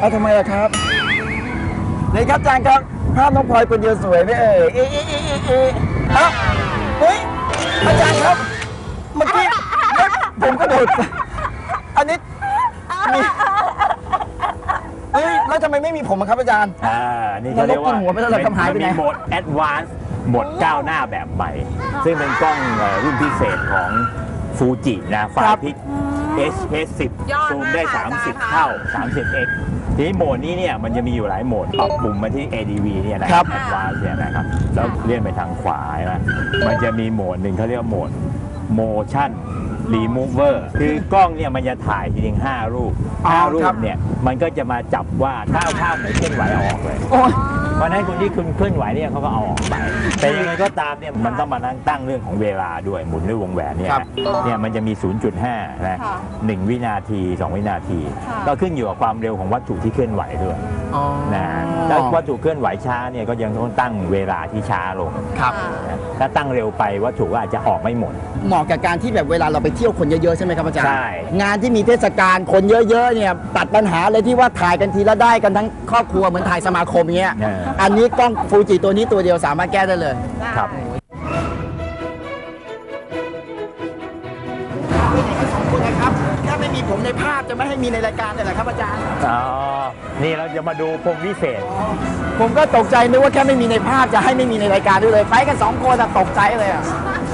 เอาทำไมล่ะครับเลยครับอาจารย์ครับภาพน้องพลอยคนเดียวสวยไหมเอ่ยเอ้าเฮ้ยอาจารย์ครับเมื่อกี้ผมก็โดดอันนี้มีเฮ้ยแล้วทำไมไม่มีผมครับอาจารย์นี่เขาเรียกว่าหัวไปแล้วทำหายไปไหนมีโหมด Advance โหมดก้าวหน้าแบบใหม่ซึ่งเป็นกล้องรุ่นพิเศษของฟูจินะไฟล์พิก H10 ซูมได้ 30 เท่า 30x ทีนี้โหมดนี้เนี่ยมันจะมีอยู่หลายโหมดปรับปุ่มมาที่ ADV เนี่ยนะครับ Advance เนี่ยนะครับแล้วเลื่อนไปทางขวานะมันจะมีโหมดหนึ่งเขาเรียกว่าโหมด Motion Remover คือกล้องเนี่ยมันจะถ่ายทีนึง5 รูป5 รูปเนี่ยมันก็จะมาจับว่าถ้าภาพไหนเคลื่อนไหวเอาออกเลยเพราะนั้นคนที่คุณเคลื่อนไหวเนี่ยเขาก็เอาออกไปแต่ยังไงก็ตามเนี่ยมันต้องมานั่งตั้งเรื่องของเวลาด้วยหมุนด้วยวงแหวนเนี่ยมันจะมี 0.5 นะ1 วินาที 2 วินาทีก็ขึ้นอยู่กับความเร็วของวัตถุที่เคลื่อนไหวด้วยนะถ้าวัตถุเคลื่อนไหวช้าเนี่ยก็ยังต้องตั้งเวลาที่ช้าลงถ้าตั้งเร็วไปวัตถุก็อาจจะออกไม่หมดเหมาะกับการที่แบบเวลาเราไปเที่ยวคนเยอะๆใช่ไหมครับอาจารย์ใช่งานที่มีเทศกาลคนเยอะๆเนี่ยตัดปัญหาเลยที่ว่าถ่ายกันทีละได้กันทั้งครอบครัวเหมือนถ่ายสมาคมเงี้ยอันนี้กล้องฟูจิตัวนี้ตัวเดียวสามารถแก้ได้เลยครับสองคนนะครับแค่ไม่มีผมในภาพจะไม่ให้มีในรายการเลยเหรอครับอาจารย์นี่เราจะมาดูพรมวิเศษผมก็ตกใจนึกว่าแค่ไม่มีในภาพจะให้ไม่มีในรายการด้วยเลยไปกัน2 คนตกใจเลยอ่ะ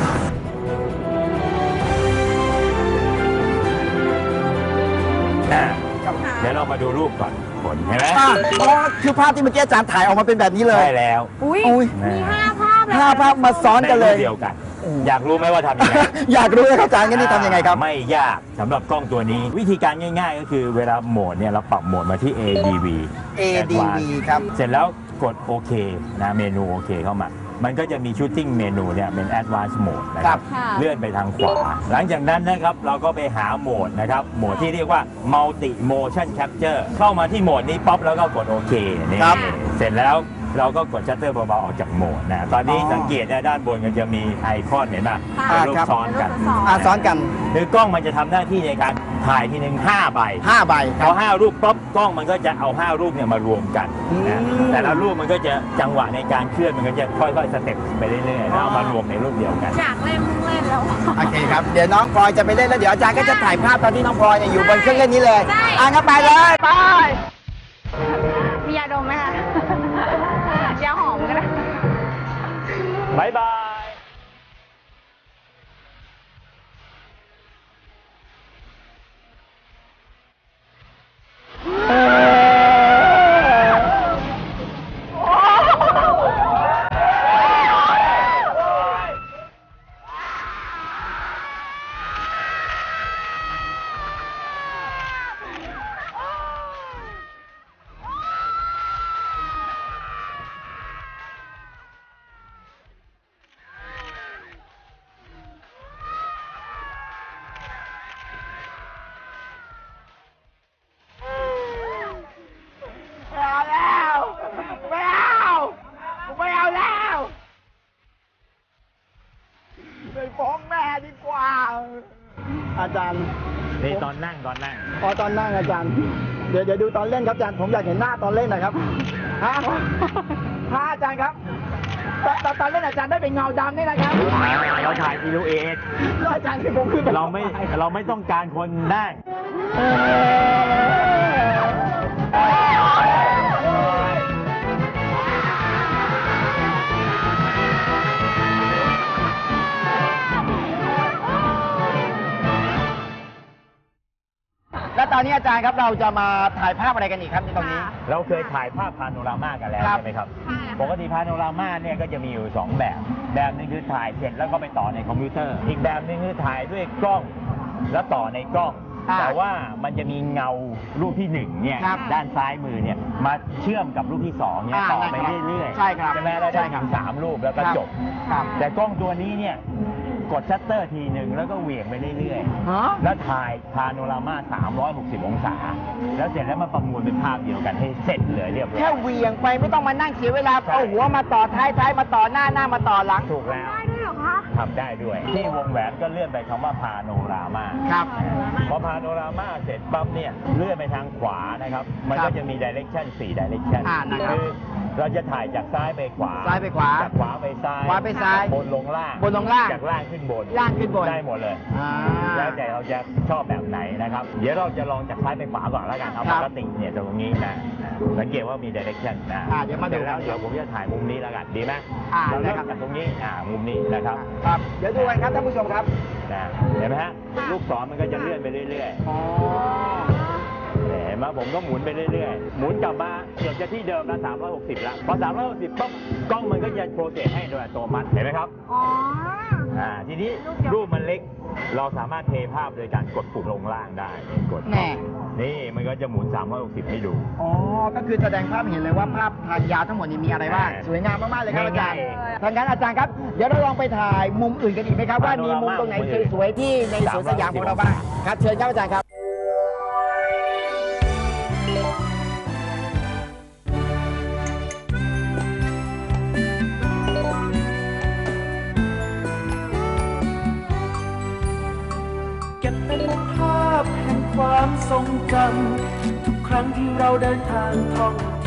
เดี๋ยวเรามาดูรูปก่อนผลเห็นไหมคือภาพที่เมื่อกี้อาจารย์ถ่ายออกมาเป็นแบบนี้เลยใช่แล้วมี5 ภาพ 5 ภาพมาซ้อนกันเลยเดียวกันอยากรู้ไหมว่าทำยังไงอยากรู้เลยครับอาจารย์งั้นนี่ทำยังไงครับไม่ยากสำหรับกล้องตัวนี้วิธีการง่ายๆก็คือเวลาโหมดเนี่ยเราปรับโหมดมาที่ ADV ครับเสร็จแล้วกดโอเคนะเมนูโอเคเข้ามามันก็จะมี Shooting เมนูเนี่ยเป็น Advanced Mode นะครับเลื่อนไปทางขวาหลังจากนั้นนะครับเราก็ไปหาโหมดนะครับโหมดที่เรียกว่า Multi Motion Capture เข้ามาที่โหมดนี้ป๊อปแล้วก็กดโอเคนี่เสร็จแล้วเราก็กดชัตเตอร์เบาๆออกจากโหมดนะตอนนี้สังเกตด้านบนก็จะมีไอคอนเห็นไหมเป็นรูปซ้อนกันซ้อนกันคือกล้องมันจะทำหน้าที่ในการถ่ายทีหนึ่ง5 ใบพอ5 รูปป๊อปกล้องมันก็จะเอา5 รูปเนี่ยมารวมกันนะแต่ละรูปมันก็จะจังหวะในการเคลื่อนมันก็จะค่อยๆสเต็ปไปเรื่อยๆแล้วเอามารวมในรูปเดียวกันอยากเล่นแล้วโอเคครับเดี๋ยวน้องพลอยจะไปเล่นแล้วเดี๋ยวอาจารย์ก็จะถ่ายภาพตอนที่น้องพลอยอยู่บนเครื่องเล่นนี้เลยงั้นไปเลยไปมียาดมไหมคะยาหอมก็ได้บ๊ายบายฟ้องแม่ดีกว่าอาจารย์นี่ตอนนั่งตอนนั่งอาจารย์เดี๋ยวดูตอนเล่นครับอาจารย์ผมอยากเห็นหน้าตอนเล่นหน่อยครับอาจารย์ครับตอนเล่นอาจารย์ได้เป็นเงาดำนี่นะครับเราถ่ายซิลูเอทอาจารย์ที่ผมคือเราไม่ต้องการคนนั่งแล้วตอนนี้อาจารย์ครับเราจะมาถ่ายภาพอะไรกันอีกครับในตรงนี้เราเคยถ่ายภาพพาโนรามากันแล้วใช่ไหมครับปกติพาโนรามาเนี่ยก็จะมีอยู่2 แบบนึงคือถ่ายเสร็จแล้วก็ไปต่อในคอมพิวเตอร์อีกแบบนึงคือถ่ายด้วยกล้องแล้วต่อในกล้องแต่ว่ามันจะมีเงารูปที่1เนี่ยด้านซ้ายมือเนี่ยมาเชื่อมกับรูปที่2เนี่ยต่อไปเรื่อยๆใช่ครับใช่ไหมได้ถึง3 รูปแล้วก็จบแต่กล้องตัวนี้เนี่ยกดชัตเตอร์ทีหนึ่งแล้วก็เหวี่ยงไปเรื่อยๆแล้วถ่ายพาโนรามา360 องศาแล้วเสร็จแล้วมาประมวลเป็นภาพเดียวกันให้เสร็จเลยเรียบร้อยแค่เหวี่ยงไปไม่ต้องมานั่งเสียเวลาเอาหัวมาต่อท้ายมาต่อหน้ามาต่อหลังถูกแล้วได้ด้วยเหรอคะทำได้ด้วย ที่วงแหวนก็เลื่อนไปคำว่าพาโนรามาครับพอพาโนรามาเสร็จปั๊บเนี่ยเลื่อนไปทางขวานะครับ มันครัก็บจะมีดิเรกชัน4ดิเรกชันนะครับคือเราจะถ่ายจากซ้ายไปขวาซ้ายไปขวาจากขวาไปซ้ายขวาไปซ้ายบนลงล่างบนลงล่างจากล่างขึ้นบนล่างขึ้นบนได้หมดเลยอ่าแล้วแต่เราจะชอบแบบไหนนะครับ เดี๋ยวเราจะลองจากซ้ายไปขวาก่อนแล้วกันเอาครัปบกติเนี่ยตรงนี้นะสังเกตว่ามีดิเรกชันนะเดี๋ยวมาดูสร็จแล้วเดี๋ยวผมจะถ่ายมุมนี้แล้วกันดีไหม เราได้เริ่มครับจากตรงนี้มุมนี้นะครับครับ เดี๋ยวดูกันครับท่านผู้ชมครับนะเห็นไหมฮะลูกศรมันก็จะเลื่อนไปเรื่อยอ๋อๆเห็นไหมผมก็หมุนไปเรื่อยๆหมุนกลับมาเกือบจะที่เดิมแล้ว360แล้วพอ360ปุ๊บกล้องมันก็จะโปรเซสให้โดยอัตโนมัติเห็นไหมครับอ๋อทีนี้รูปมันเล็ก เราสามารถเทภาพโดยการกดปุ่มลงล่างได้กดแน่นี่มันก็จะหมุน360ให้ดูอ๋อ ก็คือแสดงภาพเห็นเลยว่าภาพทางยาวทั้งหมดนี้มีอะไรบ้าง สวยงามมากๆเลยครับอาจารย์ง่ายๆทางนั้นอาจารย์ครับ เดี๋ยวเราลองไปถ่ายมุมอื่นกันอีกไหมครับว่ามีมุมตรงไหนสวยๆที่ในสวนสยามของเราบ้าง ครับ เชิญครับอาจารย์ครับเก็บเป็นภาพแห่งความทรงจำทุกครั้งที่เราเดินทางท่อง